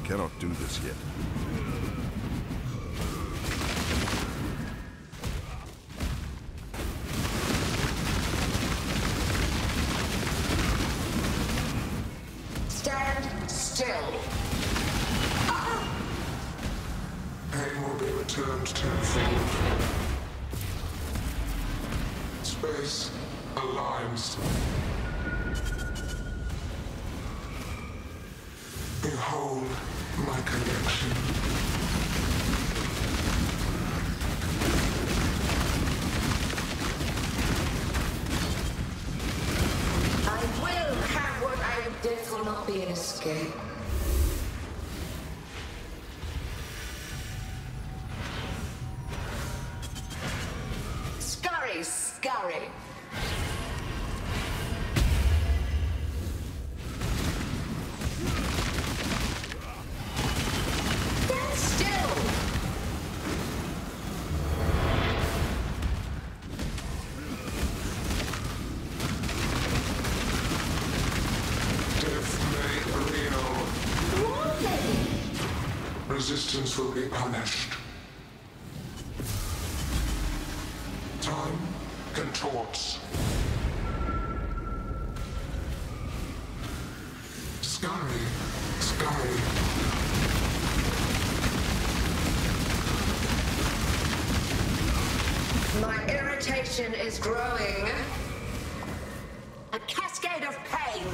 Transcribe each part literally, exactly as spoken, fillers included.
cannot do this yet. Stand still. Pain will be returned tenfold. Space aligns. Behold my collection. I will have what I... Death will not be an escape. Scurry, scurry. Stand still. Death made real. Why? Resistance will be punished. Time contorts. Scurry, scurry. My irritation is growing. A cascade of pain.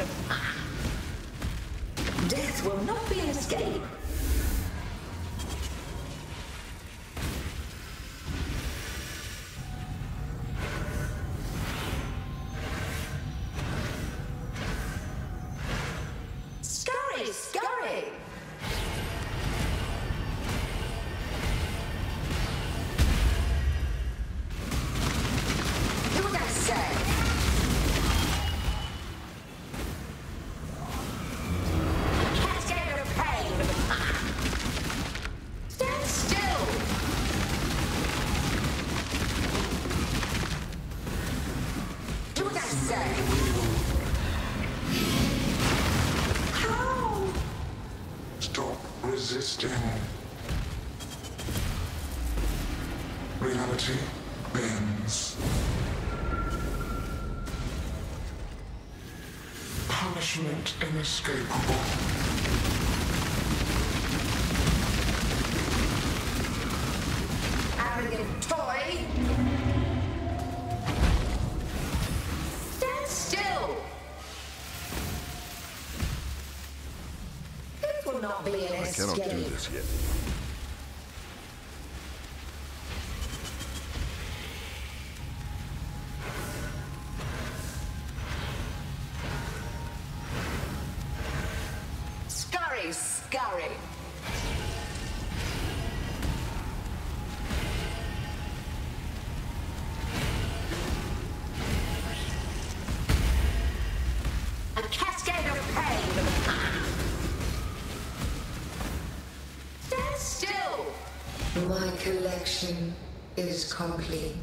Death will not be an escape. Scurry, scurry. Do what I say. Cascade of pain. Stand still. Do what I say. How? Stop resisting. Reality bends. Punishment inescapable. Arrogant toy. Stand still. It will not be an I cannot do escape. this yet. Scurry, scurry. A cascade of pain. Stand still. My collection is complete.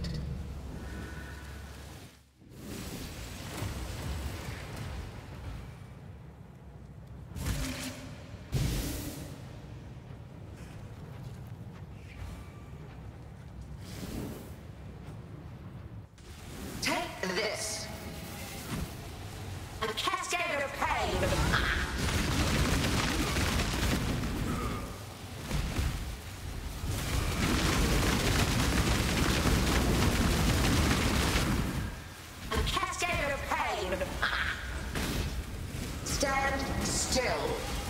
Take this. A cascade of pain. A cascade of pain. Stand still.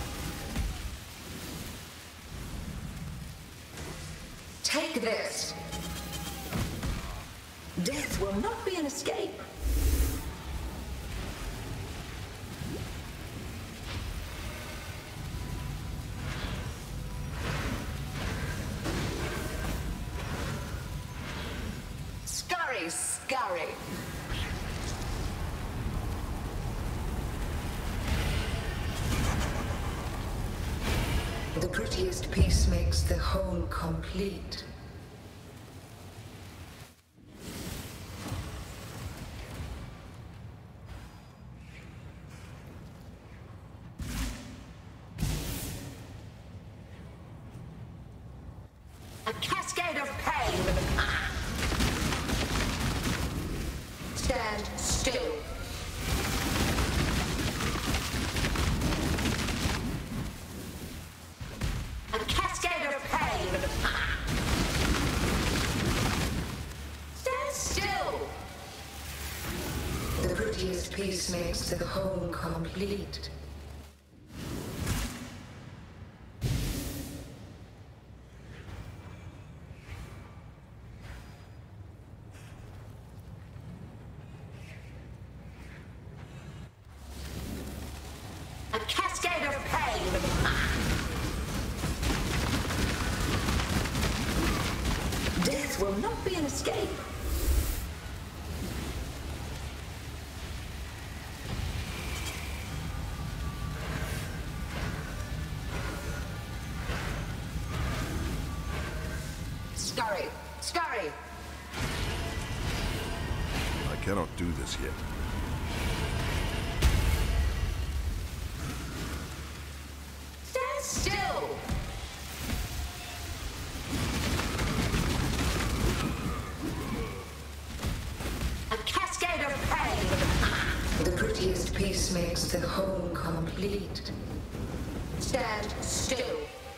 Take this. Death will not be an escape. Scurry, scurry. The prettiest piece makes the whole complete. cascade of pain. Stand still. A cascade of pain. Stand still. The prettiest piece makes the whole complete. A cascade of pain. Death will not be an escape. Scurry, scurry. I cannot do this yet. Stand still. A cascade of pain. The prettiest piece makes the whole complete. Stand still.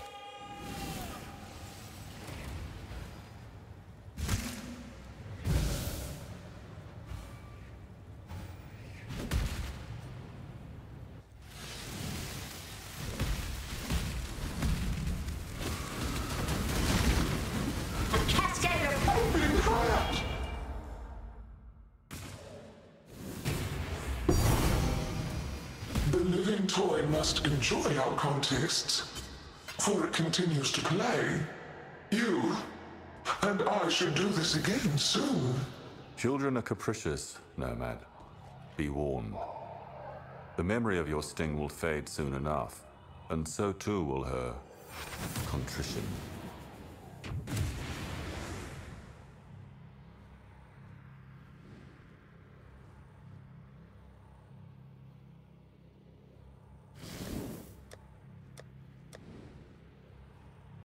The living toy must enjoy our contests, for it continues to play. You and I should do this again soon. Children are capricious, Nomad. Be warned. The memory of your sting will fade soon enough, and so too will her contrition.